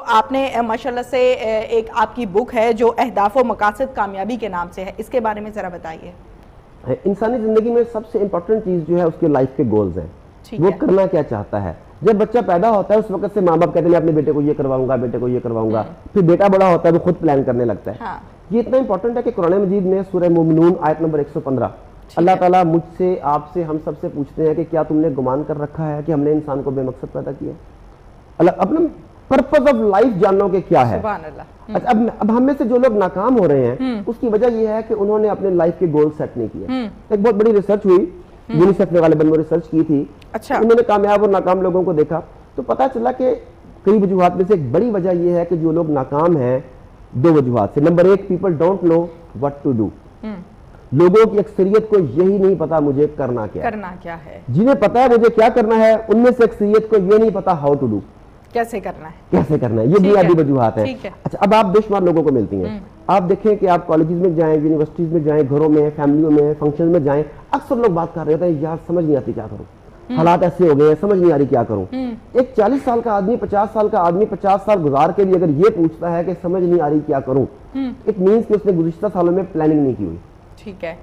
آپ نے ماشاءاللہ سے ایک آپ کی بک ہے جو اہداف و مقاصد کامیابی کے نام سے ہے، اس کے بارے میں ذرا بتائیے۔ انسانی زندگی میں سب سے امپورٹنٹ چیز جو ہے اس کے لائف کے گولز ہیں، وہ کرنا کیا چاہتا ہے۔ جب بچہ پیدا ہوتا ہے اس وقت سے ماں باپ کہتے ہیں اپنے بیٹے کو یہ کرواؤں گا، بیٹے کو یہ کرواؤں گا، پھر بیٹا بڑا ہوتا ہے وہ خود پلان کرنے لگتا ہے۔ یہ اتنا امپورٹنٹ ہے کہ قرآن مجید میں سورہ مومنون آیت نمبر 115 اللہ تعالیٰ مجھ سے، آپ سے، ہم سب سے پوچھتے ہیں کہ کیا تم نے گمان کر رکھا ہے کہ ہم نے انسان کو بے مقصد پیدا کیا؟ اللہ اپنا پرپز آف لائف جانو کہ کیا ہے۔ اچھا اب ہم میں سے جو لوگ ناکام ہو رہے ہیں اس کی وجہ یہ ہے کہ انہوں نے اپنے لائف کے گول سیٹ نہیں کیے۔ ایک بہت بڑی ریسرچ ہوئی، یونیسیف نے غالباً وہ ریسرچ کی تھی، انہوں نے کامیاب اور ناکام لوگوں کو دیکھا تو پتا چلا کہ کئی وجوہات میں سے ایک بڑی وجہ یہ ہے کہ جو لوگ ناکام ہیں دو وجوہات سے۔ نمبر ایک، people don't know what to do, لوگوں کی اکثریت کو یہی نہیں پتا مجھے کرنا کیا ہے۔ جنہیں پتا ہے مجھے کیا کرنا ہے ان میں سے اکثریت کو یہ نہیں پتا ہاؤ ٹو ڈو، کیسے کرنا ہے، یہ بنیادی وجوہات ہیں۔ اچھا اب آپ بے شمار لوگوں کو ملتی ہیں، آپ دیکھیں کہ آپ کالجز میں جائیں، یونیورسٹیز میں جائیں، گھروں میں، فیملیوں میں، فنکشن میں جائیں، اکثر لوگ بات کر رہے ہوتے ہیں یار سمجھ نہیں آتی کیا کروں، حالات ایسے ہو گئے ہیں سمجھ نہیں آ رہی کیا کروں۔ ایک 40 سال کا آدمی، 50 سال کا آدمی 50 سال گزار کے لیے اگر یہ پوچھتا ہے کہ سمجھ نہیں آ رہی کیا کروں، اٹ مینس کہ اس نے گزشتہ سالوں میں پلاننگ نہیں کی ہوئی۔ ٹھیک ہے،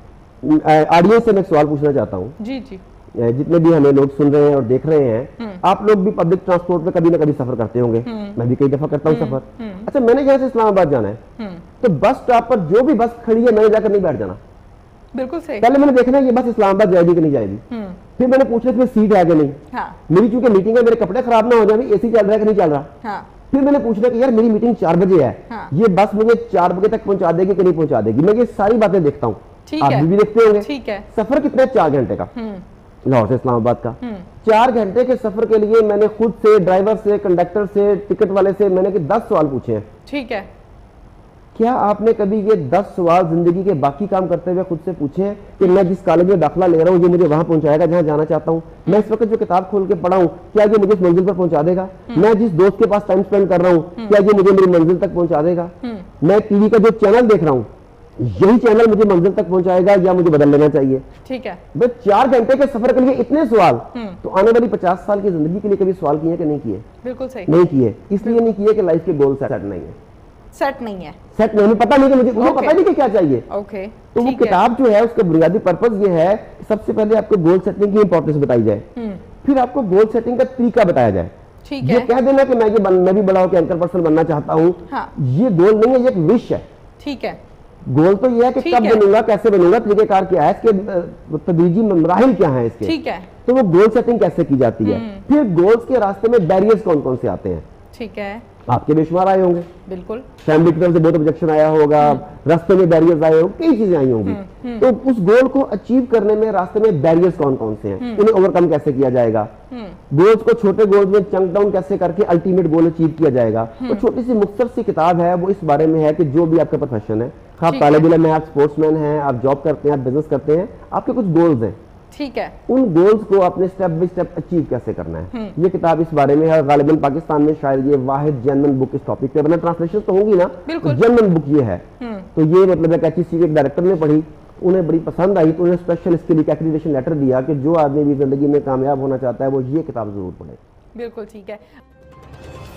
آڈینس سے میں ایک سوال پوچھنا چاہتا ہوں، جی جی جتنے بھی ہمیں لوگ سن رہے ہیں اور دیکھ رہے ہیں، آپ لوگ بھی پبلک ٹرانسپورٹ میں کبھی نہ کبھی سفر کرتے ہوں گے، میں بھی کئی دفعہ کرتا ہوں سفر۔ اچھا میں نے یہاں سے اسلام آباد جانا ہے تو بس اسٹاپ پر جو بھی بس کھڑی ہے میں نے جا کر نہیں بیٹھ جانا، بالکل صحیح، پہلے میں نے دیکھنا ہے یہ بس اسلام آباد جائے گی کہ نہیں جائے گی، پھر میں نے پوچھنا اس میں سیٹ ہے کہ نہیں، میری چونکہ میٹنگ ہے میرے کپڑے خراب نہ ہو جائیں، اے سی چل رہا ہے کہ نہیں چل رہا، پھر میں نے پوچھنا کہ یار میری میٹنگ 4 بجے ہے، یہ بس مجھے 4 بجے تک پہنچا دے گی کہ نہیں پہنچا دے گی، میں یہ ساری باتیں دیکھتا ہوں، آپ بھی دیکھتے ہوں گے۔ سفر کتنا ہے؟ 4 گھنٹے کا، لاہور سے اسلام آباد کا 4 گھنٹے کے سفر کے لیے میں نے خود سے، ڈرائیور سے، کنڈکٹر سے، ٹکٹ والے سے میں نے 10 سوال پوچھے ہیں۔ ٹھیک ہے، کیا آپ نے کبھی یہ 10 سوال زندگی کے باقی کام کرتے ہوئے خود سے پوچھے ہیں کہ میں جس کالج میں داخلہ لے رہا ہوں یہ مجھے وہاں پہنچائے گا جہاں جانا چاہتا ہوں؟ میں اس وقت جو کتاب کھول کے پڑھا ہوں کیا یہ مجھے اس منزل پر پہنچا دے گا؟ میں جس دوست کے پاس ٹائم سپینڈ کر رہا ہوں کیا یہ مجھے میری منزل تک پہنچا دے گا؟ میں ٹی وی کا جو چینل دیکھ رہا ہوں یہی چینل مجھے منزل تک پہنچائے گا یا مجھے بدل لینا چاہیے؟ ٹھیک ہے، بس 4 گھنٹے کے سفر کے لیے اتنے سوال، تو آنے والی 50 سال کی زندگی کے لیے کبھی سوال کیے کہ نہیں کیے؟ بالکل صحیح، نہیں کیے، اس لیے نہیں کیے کہ لائف کے گول سیٹ نہیں ہے، سیٹ نہیں، پتہ نہیں کہ مجھے پتہ نہیں کہ کیا چاہیے۔ تو وہ کتاب جو ہے اس کا بنیادی پرپز یہ ہے سب سے پہلے آپ کو گول سیٹنگ کی امپورٹنس بتائی جائے، پھر آپ کو گول سیٹنگ کا طریقہ بتایا جائے۔ یہ کہہ دینا کہ میں بھی بڑا ہو کے اینکر پرسن بننا چاہتا ہوں، یہ گول نہیں ہے، یہ ایک وش ہے۔ ٹھیک ہے، گول تو یہ ہے کہ کب بنوں گا، کیسے بنوں گا، طریقہ کار کیا ہے، اس کے تدریجی مراحل کیا ہیں اس کے، ٹھیک ہے، تو وہ گول سیٹنگ کیسے کی جاتی ہے۔ پھر گولز کے راستے میں بیریئرز کون کون سے آتے ہیں؟ ٹھیک ہے، آپ کے بے شمار آئے ہوں گے، بالکل، فیملی کی طرف سے بہت آبجیکشن آیا ہوگا، راستے میں بیریئرز آئے ہوں، کئی چیزیں آئی ہوں گی، تو اس گول کو اچیو کرنے میں راستے میں بیریئرز کون کون سے ہیں، انہیں اوور کم کیسے کیا جائے گا، گولز کو چھوٹے گولز میں چنک ڈاؤن کیسے کر کے الٹیمیٹ گول اچیو کیا جائے گا۔ وہ چھوٹی سی مختصر سی کتاب ہے، وہ اس بارے میں ہے کہ جو بھی آپ کا پروفیشن ہے، آپ طالب علم ہیں، آپ اسپورٹس مین ہیں، آپ جاب کرتے ہیں، آپ بزنس کرتے ہیں، آپ کے کچھ گولز ہیں، ٹھیک ہے، ان گولز کو اپنے سٹیپ بائی سٹیپ اچیو کیسے کرنا ہے، یہ کتاب اس بارے میں ہے۔ غالباً پاکستان میں شاید یہ واحد جرمن بک اس ٹاپک پہ، ورنہ ٹرانسلیشن تو ہوگی نا، جرمن بک یہ ہے، تو یہ مطلب ایک ایسی چیز ایک ڈائریکٹر نے پڑھی، انہیں بڑی پسند آئی تو انہیں اسپیشل اس کے لیے ایکریڈیشن لیٹر دیا کہ جو آدمی بھی زندگی میں کامیاب ہونا چاہتا ہے وہ یہ کتاب ضرور پڑھے۔ بالکل ٹھیک ہے۔